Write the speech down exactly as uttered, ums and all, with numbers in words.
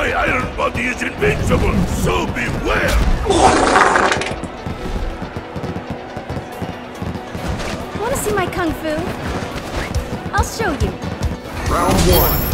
My iron body is invincible, so beware! Want to see my kung fu? I'll show you. Round one.